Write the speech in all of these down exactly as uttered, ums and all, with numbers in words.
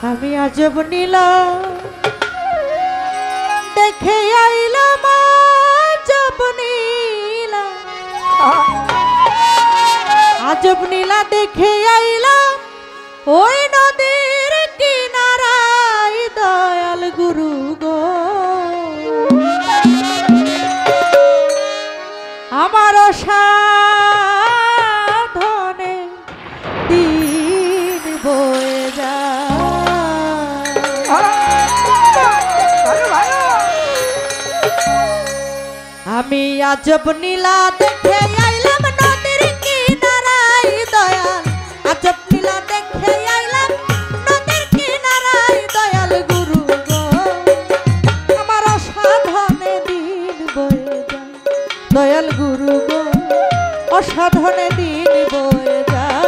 আমি আজব নীলা দেখে আইলাম আজব নীলা আজব নীলা দেখে আইলাম ওই নদীর কিনারায় দয়াল গুরু গো আমার সাধনে দিন বয়ে যায় আমি আজব নীলা দেখে আইলাম নদীর কিনারায় দয়াল আজব নীলা দেখে আইলাম নদীর কিনারায় দয়াল গুরু গো আমার সাধনে দিন বয়ে যায় দয়াল গুরু গো অসাধনে দিন বয়ে যায়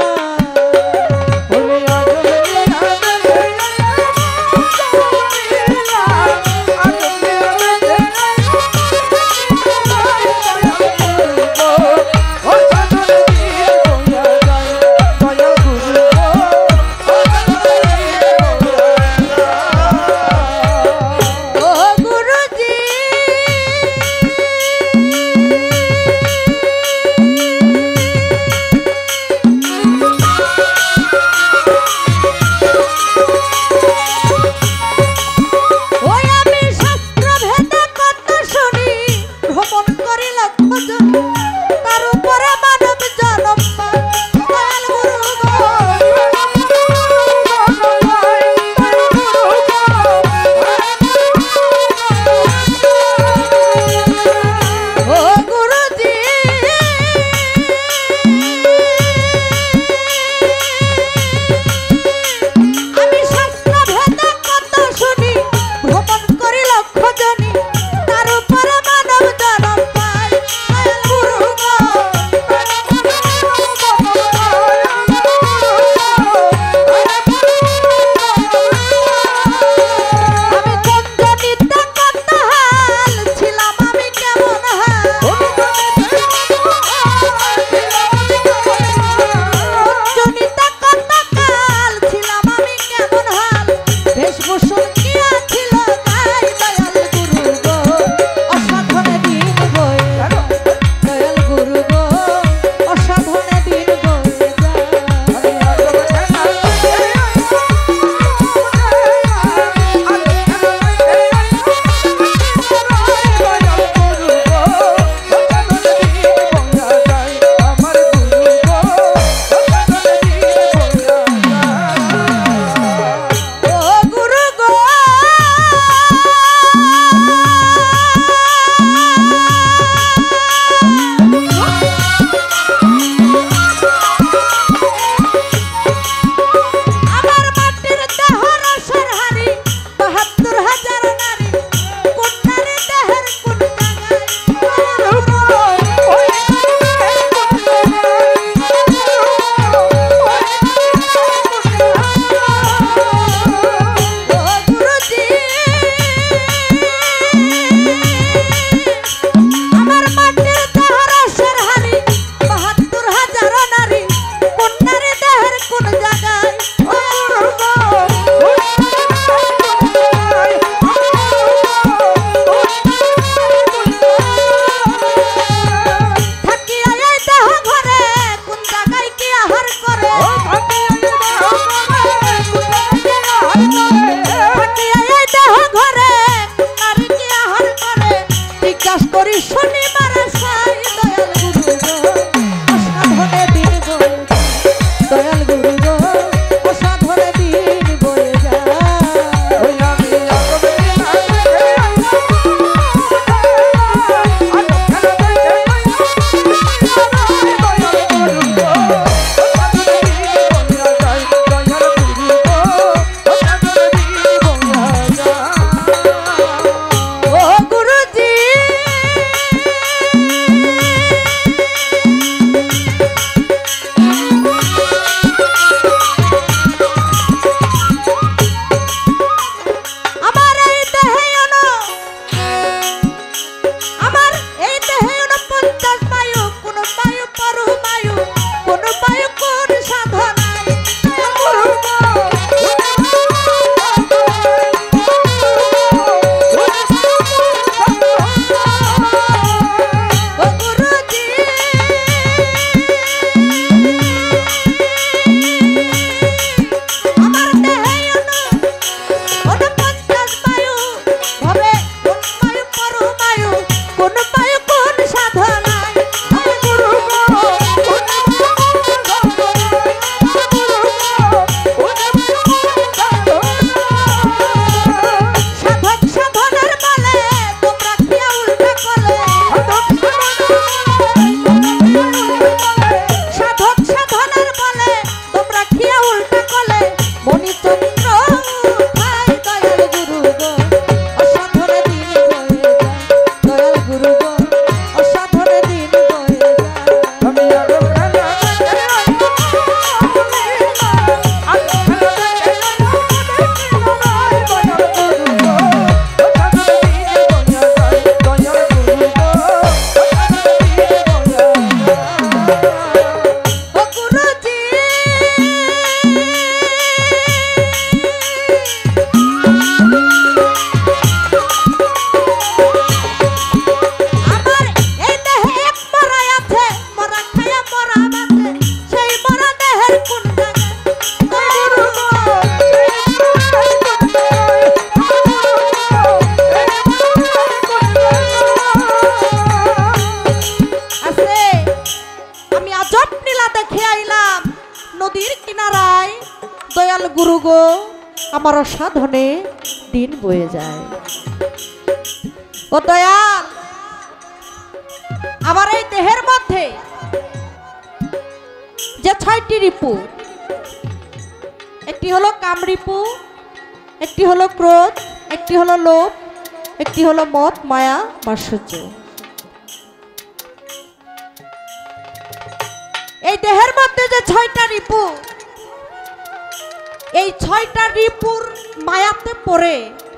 গুরু গো আমার সাধনে দিন বয়ে যায়। ও দয়াল, আমার এই দেহের মধ্যে যে ছয়টি রিপু, একটি হলো কামরিপু, একটি হলো ক্রোধ, একটি হলো লোভ, একটি হলো মদ, মায়া, মাৎসর্য। এই দেহের মধ্যে যে ছয়টা রিপু, এই ছয়টা রিপুর মায়াতে পড়ে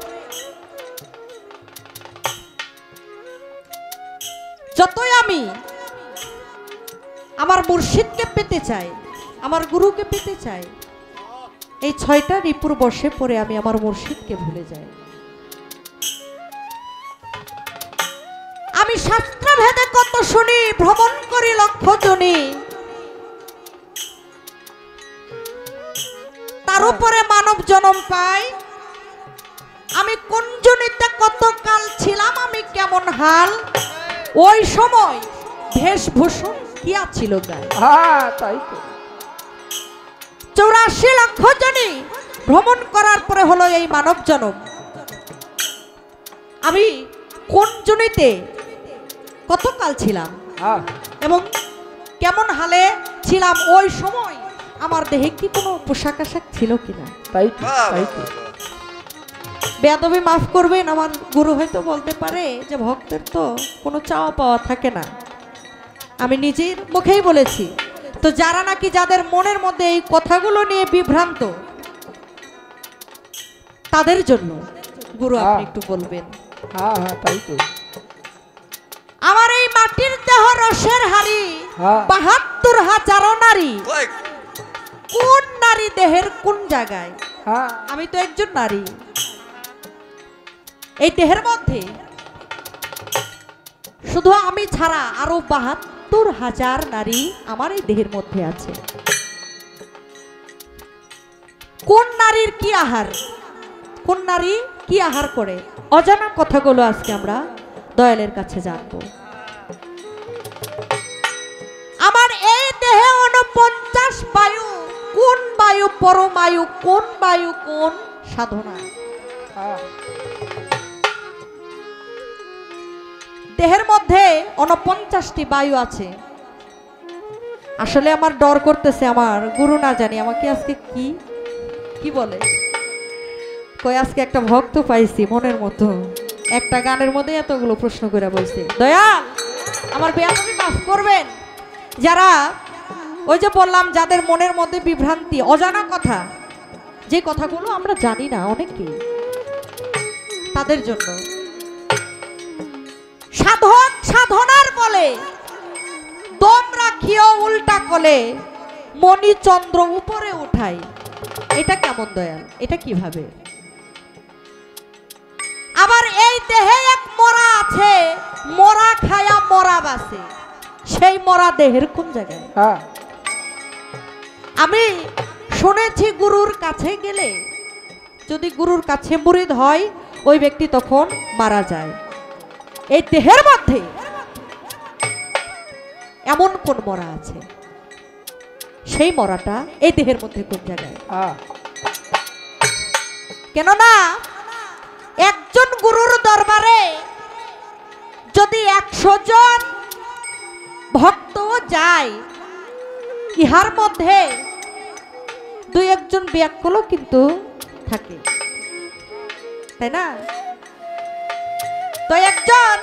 যতই আমি আমার মুর্শিদকে পেতে চাই, আমার গুরুকে পেতে চাই, এই ছয়টা রিপুর বশে পড়ে আমি আমার মুর্শিদকে ভুলে যাই। আমি শাস্ত্র ভেদে কত শুনি, ভ্রমণ করি লক্ষ জনি, তার উপরে মানব জন্ম পাই। আমি কোন জনিতে কত কাল ছিলাম, আমি কেমন হাল, ওই সময় বেশভূষণ কি ছিল গায়ে। তাই তো চৌরাশি লক্ষ জনি ভ্রমণ করার পরে হলো এই মানব জন্ম। আমি কোন জনিতে কত কাল ছিলাম এবং কেমন হালে ছিলাম, ওই সময় আমার দেহে কি কোনো পোশাক আশাক ছিল কিনা। তাই তো তাই তো বেয়াদবি মাফ করবেন, আমার গুরু হয়তো বলতে পারে যে ভক্তের তো কোনো চাওয়া পাওয়া থাকে না, আমি নিজের মুখেই বলেছি। তো যারা নাকি যাদের মনের মধ্যে এই কথাগুলো নিয়ে বিভ্রান্ত, তাদের জন্য গুরু আপনি একটু বলবেন। হ্যাঁ হ্যাঁ তাই তো আমার এই মাটির দেহ রসের হাড়ি, বাহাত্তর হাজারো নারী, কোন নারী দেহের কোন জায়গায়? আমি তো একজন নারী। এই দেহের মধ্যে শুধু আমি ছাড়া আরো বাহাত্তর হাজার নারী আমার এই দেহের মধ্যে আছে। কোন নারীর কি আহার, কোন নারী কি আহার করে, অজানা কথাগুলো আজকে আমরা দয়ালের কাছে জানবো। আমার এই দেহে উনপঞ্চাশ বায়ু, কোন বায়ু পরমায়ু, কোন বায়ু কোন সাধনা। দেহের মধ্যে উনপঞ্চাশটি বায়ু আছে। আসলে আমার ডর করতেছে, আমার গুরু না জানি আমাকে আজকে কি কি বলে। কই আজকে একটা ভক্ত পাইছি মনের মতো, একটা গানের মধ্যে এতগুলো প্রশ্ন করে বলছে। দয়াল, আমার বেয়াদবি মাফ করবেন। যারা ওই যে বললাম, যাদের মনের মধ্যে বিভ্রান্তি, অজানা কথা, যে কথাগুলো আমরা জানি না অনেকে, তাদের জন্য সাধক সাধনার বলে দম রাখিও উল্টা কলে মণি চন্দ্র উপরে উঠাই। এটা কেমন দয়াল, এটা কিভাবে? আবার এই দেহে এক মরা আছে, মরা খায়া মরা বাসে, সেই মরা দেহের কোন জায়গায়? আমি শুনেছি গুরুর কাছে গেলে, যদি গুরুর কাছে মুরিদ হয়, ওই ব্যক্তি তখন মারা যায়। এই দেহের মধ্যে এমন কোন মরা আছে, সেই মরাটা এই দেহের মধ্যে কোন জায়গায়? কেননা একজন গুরুর দরবারে যদি একশো জন ভক্ত যায়, ইহার মধ্যে দুই একজন ব্যাকুলও কিন্তু থাকে, তাই না? তো একজন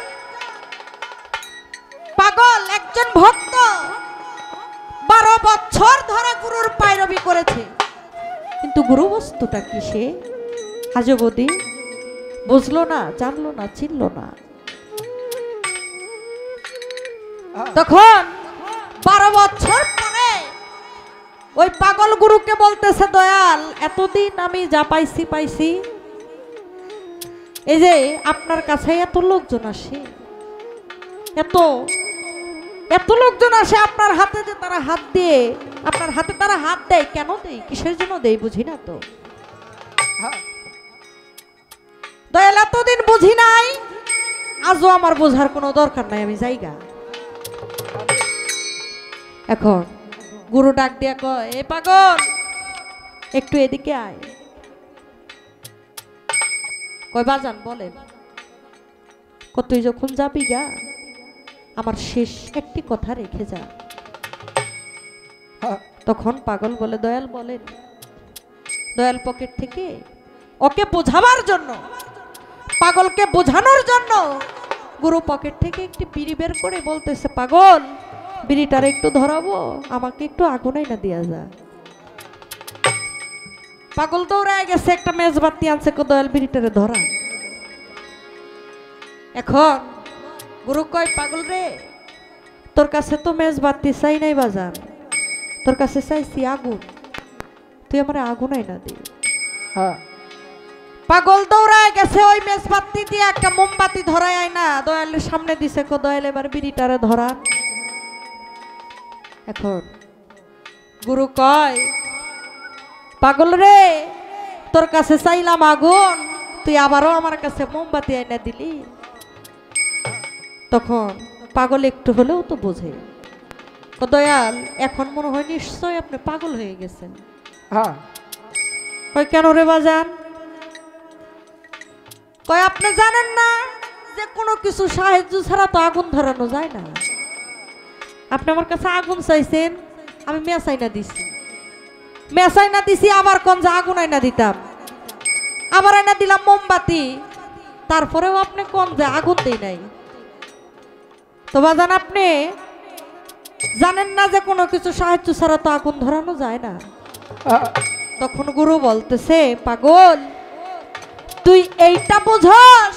পাগল, একজন ভক্ত বারো বছর ধরে গুরুর পায়রবি করেছে, কিন্তু গুরু বস্তুটা কি সে আজ অবধি বুঝলো না, জানলো না, চিনলো না। তখন বারো বছর পরে ওই পাগল গুরুকে বলতেছে, দয়াল, এতদিন আমি যা পাইছি পাইছি, এই যে আপনার কাছে এত লোকজন আসে, এত এত লোকজন আসে আপনার হাতে, যে তারা হাত দিয়ে, আপনার হাতে তারা হাত দেয়, কেন দেয়, কিসের জন্য দেয় বুঝি না তো। দয়াল, এতদিন বুঝি নাই, আজও আমার বোঝার কোনো দরকার নাই, আমি যাইগা। এখন গুরু ডাক দিয়া কয়, এ পাগল, একটু এদিকে আয়। কয় বাজান বলেন, কত তুই যখন যাবি গা আমার শেষ একটি কথা রেখে যা। হ্যাঁ তখন পাগল বলে, দয়াল বলেন। দয়াল পকেট থেকে ওকে বোঝাবার জন্য, পাগলকে বোঝানোর জন্য গুরু পকেট থেকে একটি বিড়ি বের করে বলতেছে, পাগল বিড়িটার একটু ধরাবো, আমাকে একটু আগুনাই না দিয়া যা। পাগল দৌড়ায় গেছে, একটা মেজবাতি আনছে, কো দয়াল বিড়িটারে ধরা। এখন গুরু কয়, পাগল রে তোর কাছে তো মেজবাতি চাই নাই বাজান, তোর কাছে চাইছি আগুন, তুই আমার আগুন আইনা দে। হ্যাঁ পাগল দৌড়ায় গেছে, ওই মেজবাতি দিয়ে একটা মোমবাতি ধরায় আয়না দয়ালের সামনে দিছে, কো দয়াল এবার বিড়িটারে ধরান। এখন গুরু কয়, পাগল রে তোর কাছে চাইলাম আগুন, তুই আবারও আমার কাছে মোমবাতি আইনা দিলি। তখন পাগল একটু হলেও তো বোঝে, ও দয়াল এখন মনে হয় নিশ্চয় আপনি পাগল হয়ে গেছেন। হ্যাঁ কয় কেন রে বাজান? কয় আপনি জানেন না যে কোনো কিছু সাহায্য ছাড়া তো আগুন ধরানো যায় না। আপনি আমার কাছে আগুন চাইছেন, আমি মেসাই না দিছি, মেসাই না দিছি, আবার কোন যে আগুন আইনা দিতাম, আবার আইনা দিলাম মোমবাতি, তারপরেও আপনি কোন যে আগুন দেই নাই। তো বাজান আপনি জানেন না যে কোনো কিছু সাহায্য ছাড়া তো আগুন ধরানো যায় না। হ্যাঁ তখন গুরু বলতেছে, পাগল তুই এইটা বুঝস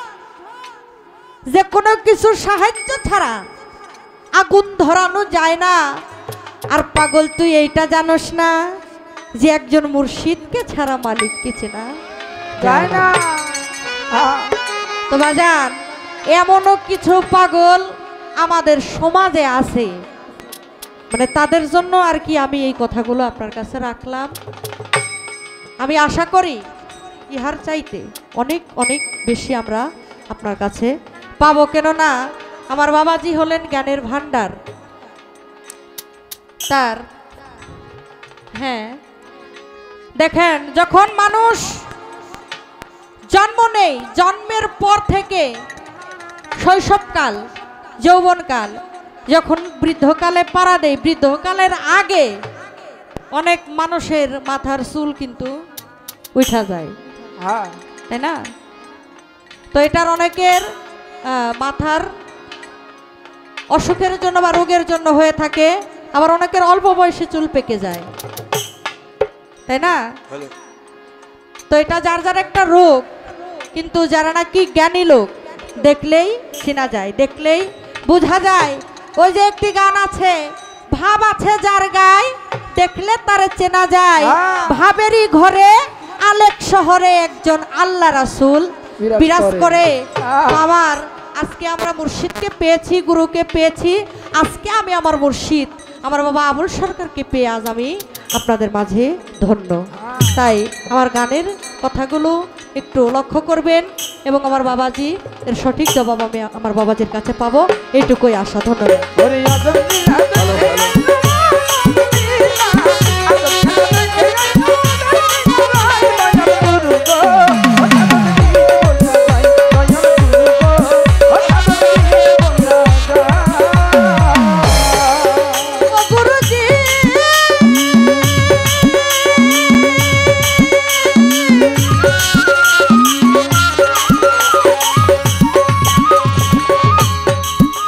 যে কোনো কিছু সাহায্য ছাড়া আগুন ধরানো যায় না, আর পাগল তুই এইটা জানোস না যে একজন মুর্শিদকে ছাড়া মালিককে চেনা যায় না। হ্যাঁ তো বাজান এমনও কিছু পাগল আমাদের সমাজে আছে, মানে তাদের জন্য আর কি আমি এই কথাগুলো আপনার কাছে রাখলাম। আমি আশা করি ইহার চাইতে অনেক অনেক বেশি আমরা আপনার কাছে পাবো, কেননা আমার বাবাজি হলেন জ্ঞানের ভান্ডার। তার হ্যাঁ দেখেন, যখন মানুষ জন্ম নেই, জন্মের পর থেকে শৈশবকাল, যৌবনকাল, যখন বৃদ্ধকালে পাড়া দেয়, বৃদ্ধকালের আগে অনেক মানুষের মাথার চুল কিন্তু উঠা যায়, হ্যাঁ তাই না? তো এটার অনেকের মাথার অসুখের জন্য বা রোগের জন্য হয়ে থাকে, আবার অনেকের অল্প বয়সে চুল পেকে যায়, তাই না? তো এটা যার যার একটা রোগ, কিন্তু যারা নাকি জ্ঞানী লোক দেখলেই চেনা যায়, দেখলেই বোঝা যায়। ওই যে একটি গান আছে, ভাব আছে যার গায় দেখলে তারে চেনা যায়, ভাবেরই ঘরে আলেক শহরে একজন আল্লাহ রাসূল বিরাজ করে। আমার আজকে আমরা মুর্শিদকে পেয়েছি, গুরুকে পেয়েছি, আজকে আমি আমার মুর্শিদ আমার বাবা আবুল সরকারকে পেয়ে আজ আমি আপনাদের মাঝে ধন্য। তাই আমার গানের কথাগুলো একটু লক্ষ্য করবেন এবং আমার বাবাজি এর সঠিক জবাব আমি আমার বাবাজির কাছে পাবো, এইটুকুই আশা। ধন্যবাদ।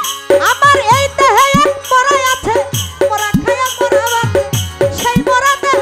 আমার এই দেহে এক মরা আছে, মরা খায়া মরা বাঁচে, সেই মরা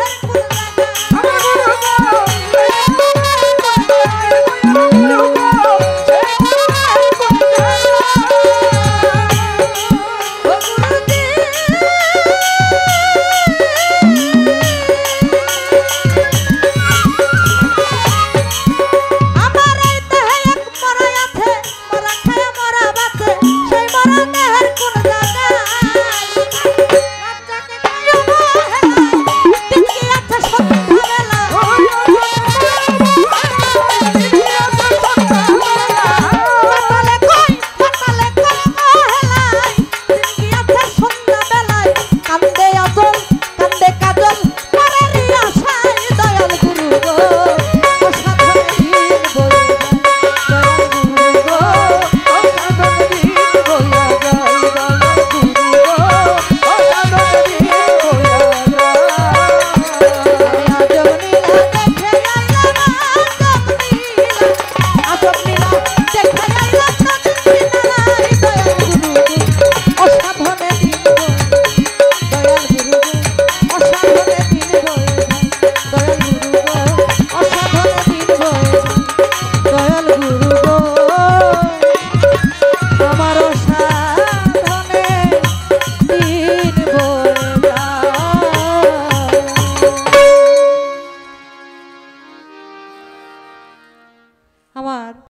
অসাধনে দিন বয়ে যায় দয়াল গুরু গো। অসাধন দিন বইয়া যায় দয়াল গুরু গো, অসাধন দিন বইয়া যায়। আজব নীলা দেখে আইলাম আজব নীলা, আজব নীলা দেখে আইলাম নদীর কিনারায় দয়াল গুরু গো। অসাধনে দিন বয়ে দয়াল গুরু গো, অসাধনে দিন বয়ে দয়াল গুরু গো, অসাধনে দিন বয়ে দয়াল গুরু গো। আমার অসাধনে দিন বয়ে